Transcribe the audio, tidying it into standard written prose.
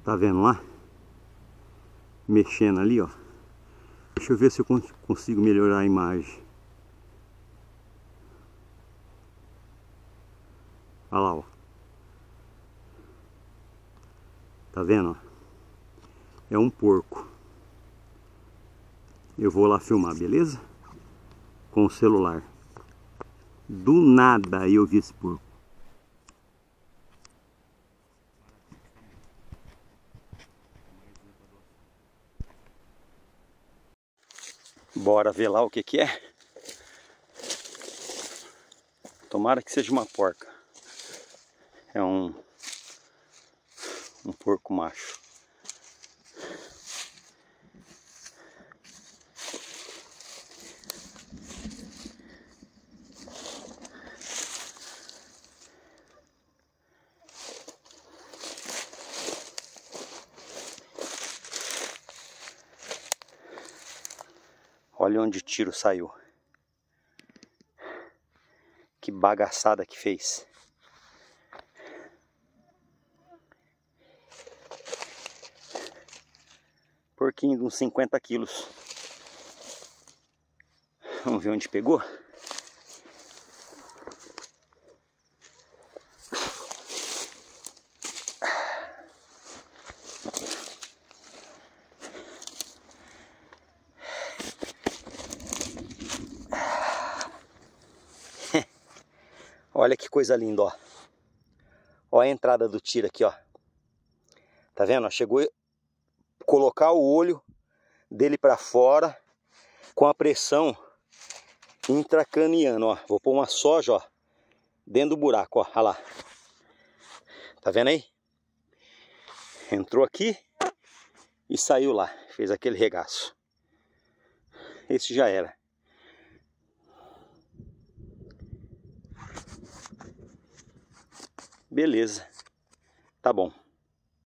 Tá vendo lá? Mexendo ali, ó. Deixa eu ver se eu consigo melhorar a imagem. Olha lá, ó. Tá vendo, ó? É um porco. Eu vou lá filmar, beleza? Com o celular. Do nada eu vi esse porco. Bora ver lá o que que é. Tomara que seja uma porca. É um porco macho. Olha onde o tiro saiu. Que bagaçada que fez. Porquinho de uns 50 quilos. Vamos ver onde pegou. Olha que coisa linda, ó. Ó a entrada do tiro aqui, ó. Tá vendo? Chegou a colocar o olho dele para fora com a pressão intracraniana, ó. Vou pôr uma soja, ó, dentro do buraco, ó. Olha lá. Tá vendo aí? Entrou aqui e saiu lá. Fez aquele regaço. Esse já era. Beleza. Tá bom.